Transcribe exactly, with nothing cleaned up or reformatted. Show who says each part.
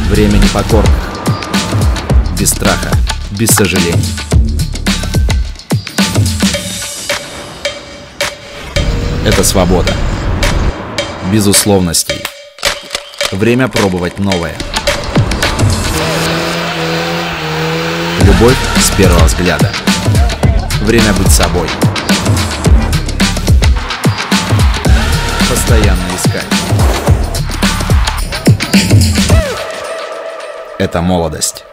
Speaker 1: Время непокорных. Без страха, без сожалений. Это свобода. Без условностей. Время пробовать новое. Любовь с первого взгляда. Время быть собой. Постоянно искать. Это молодость.